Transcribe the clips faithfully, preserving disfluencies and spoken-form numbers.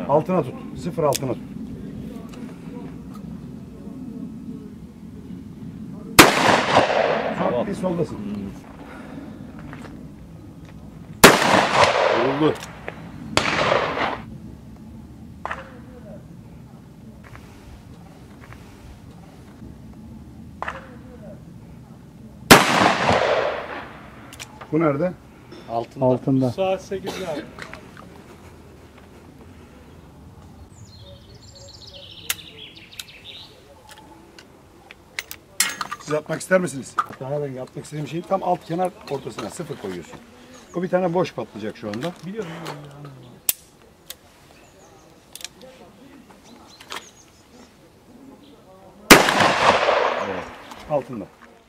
Altına tut. Sıfır altına tut. Sol, bir soldasın. Vuruldu. Bu nerede? Altında. Altında. Saat sekizde abi. Siz atmak ister misiniz? Daha ben yapmak istediğim şeyi tam alt kenar ortasına sıfır koyuyorsun. O bir tane boş patlayacak şu anda. Biliyorum. biliyorum. Evet. Altında.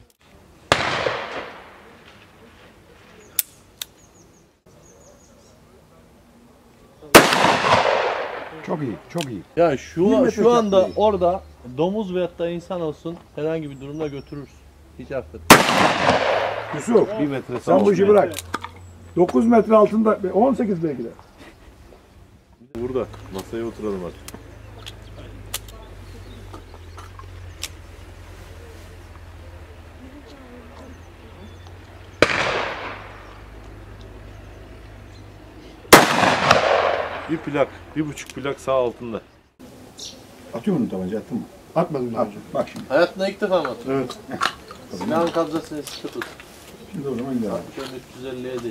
Çok iyi, çok iyi. Ya şu Nimet şu anda yapmayı. orada domuz veyahut da insan olsun herhangi bir durumda götürürsün. Hiç affet. Yusuf, Bir metre sen bu işi bırak. dokuz metre altında, on sekiz belki de. Burada masaya oturalım hadi. Bir plak, bir buçuk plak sağ altında. Atıyor musun tabanca, attın mı? Atmadım daha At, önce. bak şimdi. Hayatında ilk defa mı atıyorsun? Evet. Silahın kabzasını sıkı tut. Şimdi o zaman gidelim. Şöyle üç yüz elli yedi.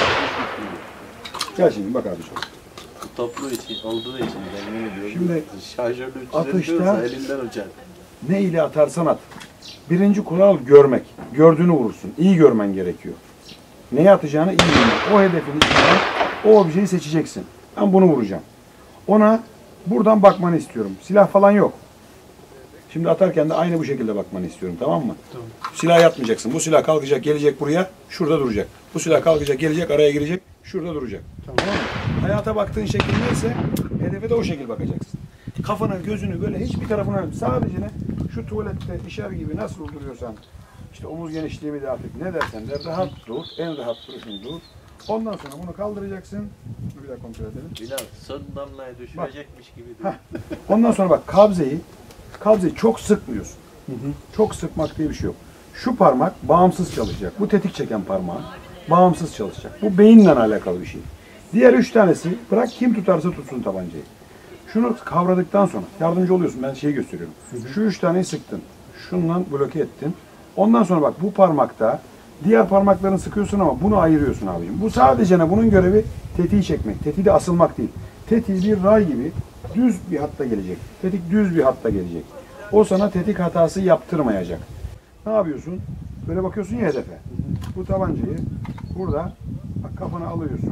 Gel şimdi bak abi çok. Bu toplu için, olduğu için ben yemin ediyorum. Şimdi şarjörlü üç yüz elli atışta- diyorsa elinden uçar. Ne ile atarsan at. Birinci kural görmek. Gördüğünü vurursun. İyi görmen gerekiyor. Neye atacağını iyi bilmek. O hedefin içinden o objeyi seçeceksin. Ben bunu vuracağım. Ona buradan bakmanı istiyorum. Silah falan yok. Şimdi atarken de aynı bu şekilde bakmanı istiyorum, tamam mı? Tamam. Silah yatmayacaksın. Bu silah kalkacak, gelecek buraya, şurada duracak. Bu silah kalkacak, gelecek, araya girecek, şurada duracak. Tamam mı? Hayata baktığın şekil neyse, hedefe de o şekil bakacaksın. Kafanı, gözünü böyle hiçbir tarafına sadece ne? Şu tuvalette işer gibi nasıl duruyorsan, işte omuz genişliği mi de artık ne dersen de rahat dur, en rahat duruşun dur. Ondan sonra bunu kaldıracaksın. Bir daha kontrol edelim. Bilal son damlayı düşürecekmiş gibi Heh. diyor. Ondan sonra bak kabzeyi, kabzeyi çok sıkmıyorsun. Çok sıkmak diye bir şey yok. Şu parmak bağımsız çalışacak. Bu tetik çeken parmağın bağımsız çalışacak. Bu beyinle alakalı bir şey. Diğer üç tanesi bırak kim tutarsa tutsun tabancayı. Şunu kavradıktan sonra yardımcı oluyorsun. Ben şeyi gösteriyorum. Şu üç taneyi sıktın. Şundan bloke ettin. Ondan sonra bak bu parmakta diğer parmaklarını sıkıyorsun ama bunu ayırıyorsun abicim. Bu sadece ne? Bunun görevi tetiği çekmek. Tetiği de asılmak değil. Tetiği bir ray gibi düz bir hatta gelecek. Tetik düz bir hatta gelecek. O sana tetik hatası yaptırmayacak. Ne yapıyorsun? Böyle bakıyorsun ya hedefe. Bu tabancayı burada bak kafana alıyorsun.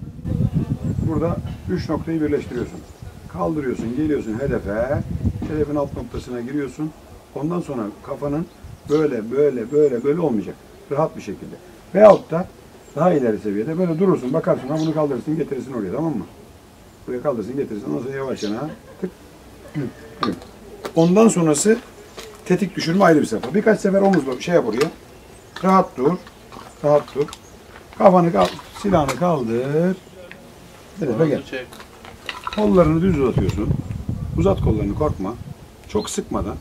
Burada üç noktayı birleştiriyorsun. Kaldırıyorsun, geliyorsun hedefe. Hedefin alt noktasına giriyorsun. Ondan sonra kafanın böyle böyle böyle böyle olmayacak. Rahat bir şekilde. Veyahut da daha ileri seviyede böyle durursun. Bakarsın ha bunu kaldırırsın getirirsin oraya, tamam mı? Buraya kaldırsın getirirsin. Ondan sonra yavaş yana tık. Tık. Ondan sonrası tetik düşürme ayrı bir sefer. Birkaç sefer omuzla şey yap oraya. Rahat dur. Rahat dur. Kafanı kaldır. Silahını kaldır. Hedefe gel. Çek. Kollarını düz uzatıyorsun. Uzat kollarını, korkma. Çok sıkmadan.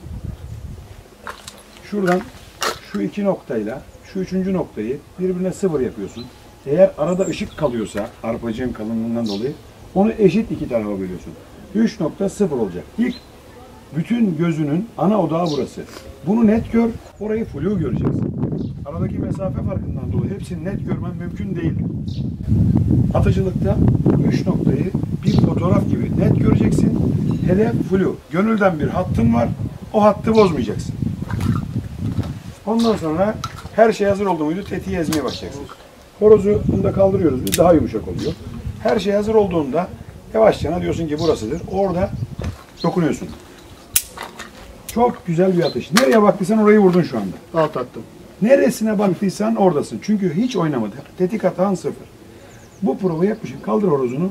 Şuradan şu iki noktayla şu üçüncü noktayı birbirine sıfır yapıyorsun. Eğer arada ışık kalıyorsa arpacığın kalınlığından dolayı onu eşit iki tarafa bölüyorsun. üç nokta sıfır olacak. İlk bütün gözünün ana odağı burası. Bunu net gör, orayı flu göreceksin. Aradaki mesafe farkından dolayı hepsini net görmen mümkün değil. Atıcılıkta üç noktayı bir fotoğraf gibi net göreceksin. Hedef flu. Gönülden bir hattın var, o hattı bozmayacaksın. Ondan sonra her şey hazır oldu muydu tetiği ezmeye başlayacaksın. Horozu bunu da kaldırıyoruz, biz daha yumuşak oluyor. Her şey hazır olduğunda yavaşça diyorsun ki burasıdır. Orada dokunuyorsun. Çok güzel bir atış. Nereye baktıysan orayı vurdun şu anda. Alt attım. Neresine baktıysan oradasın. Çünkü hiç oynamadı. Tetik hatan sıfır. Bu provayı yapmışsın. Kaldır horozunu.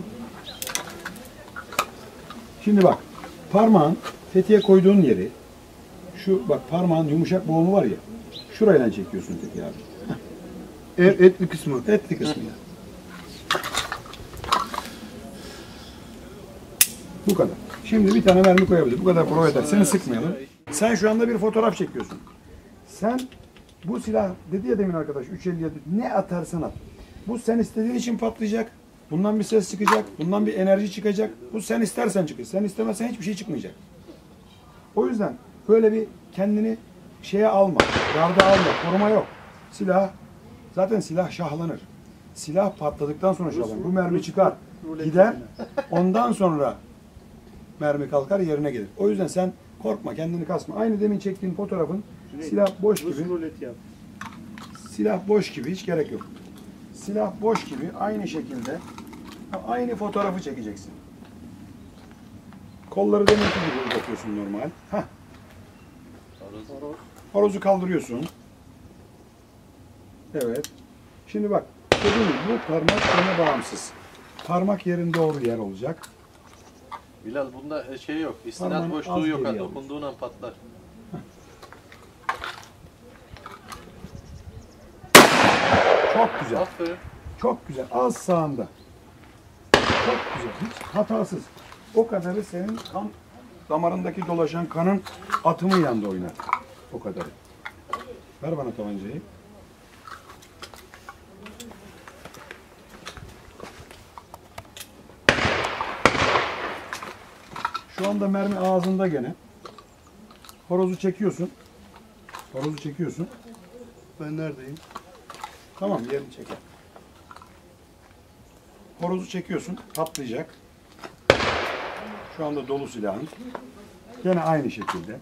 Şimdi bak. Parmağın tetiğe koyduğun yeri şu bak parmağın yumuşak boğumu var ya. Şurayla çekiyorsun tetiği abi. Et, etli kısmı. Etli kısmı ya. Bu kadar. Şimdi bir tane mermi koyabilir. Bu kadar prova yeter. Seni sıkmayalım. Sen şu anda bir fotoğraf çekiyorsun. Sen bu silah dedi ya demin arkadaş üç elli yedi ne atarsan at. Bu sen istediğin için patlayacak. Bundan bir ses çıkacak. Bundan bir enerji çıkacak. Bu sen istersen çıkır. Sen istemezsen hiçbir şey çıkmayacak. O yüzden böyle bir kendini şeye alma. Garda alma. Koruma yok. Silah zaten silah şahlanır. Silah patladıktan sonra şahlanır. Bu mermi çıkar. Gider. Ondan sonra mermi kalkar yerine gelir. O yüzden sen korkma. Kendini kasma. Aynı demin çektiğin fotoğrafın silah boş gibi. Silah boş gibi. Hiç gerek yok. Silah boş gibi aynı şekilde aynı fotoğrafı çekeceksin. Kolları demek gibi uzatıyorsun normal. Heh. Horozu kaldırıyorsun. Evet. Şimdi bak. Dediğim gibi bu parmak öne bağımsız. Parmak yerin doğru yer olacak. Bilal bunda şey yok. İstinat Parmağını az boşluğu yok. geriye Ha, alıyorsun. dokunduğun an patlar. Çok güzel. Aferin. Çok güzel. Az sağında. Çok güzel. Hiç hatasız. O kadarı senin kan damarındaki dolaşan kanın atımı yanında oynar. O kadarı. Ver bana tabancayı. Şu anda mermi ağzında gene. Horozu çekiyorsun. Horozu çekiyorsun. Ben neredeyim? Tamam yerini çeker. Horozu çekiyorsun. Patlayacak. Şu anda dolu silahın. Gene aynı şekilde.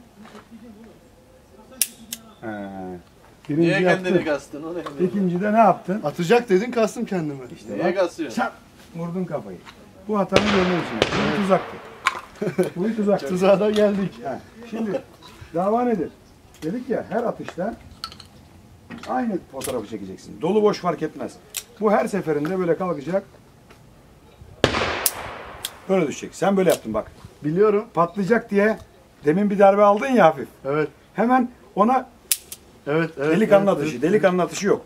Ee, birinci Niye kendini yaptın. kastın? O ne? İkincide ne yaptın? Atacak dedin kastım kendimi. İşte Niye bak, kasıyorsun? çat, vurdun kafayı. Bu hatanı görmek için. Bu bir tuzaktı. Bu bir tuzaktı. Tuzağa da geldik. Ha, şimdi dava nedir? Dedik ya her atışta aynı fotoğrafı çekeceksin. Dolu boş fark etmez. Bu her seferinde böyle kalkacak. Böyle düşecek. Sen böyle yaptın bak. Biliyorum. Patlayacak diye demin bir darbe aldın ya hafif. Evet. Hemen ona Evet. evet delikanlı evet, atışı. evet. Delikanlı atışı yok.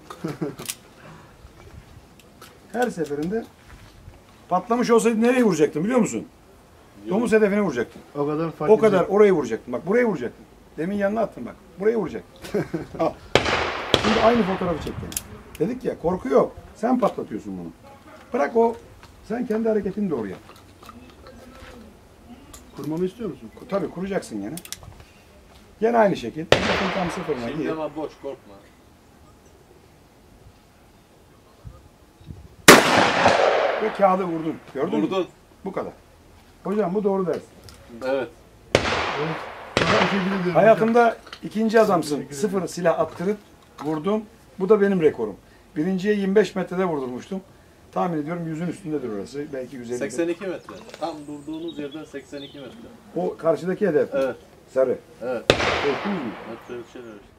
Her seferinde patlamış olsaydı nereye vuracaktın biliyor musun? Domuz hedefine vuracaktın. O kadar fark O kadar edecek. orayı vuracaktın. Bak buraya vuracaktın. Demin yanına attın bak. Buraya vuracaktın. Al. Şimdi aynı fotoğrafı çek yani. Dedik ya korku yok. Sen patlatıyorsun bunu. Bırak o. Sen kendi hareketini doğru yap. Kurmamı istiyor musun? Tabii kuracaksın yine. Yine aynı şekil. Bakın tam sıfırına Şimdi gir. ama boş korkma. Ve kağıdı vurdun. Gördün mü? Vurdun. Bu kadar. Hocam bu doğru ders. Evet. Çok teşekkür ediyorum. Hayatımda ikinci adamsın. Sıfır silah attırıp vurdum. Bu da benim rekorum. Birinciye yirmi beş metrede vurdurmuştum. Tahmin ediyorum yüzün üstündedir orası. Belki yüz elli. seksen iki metre. Tam durduğunuz yerden seksen iki metre. O karşıdaki hedef. Evet. Sarı. Evet. Korktunuz mu? Metre ölçer işte.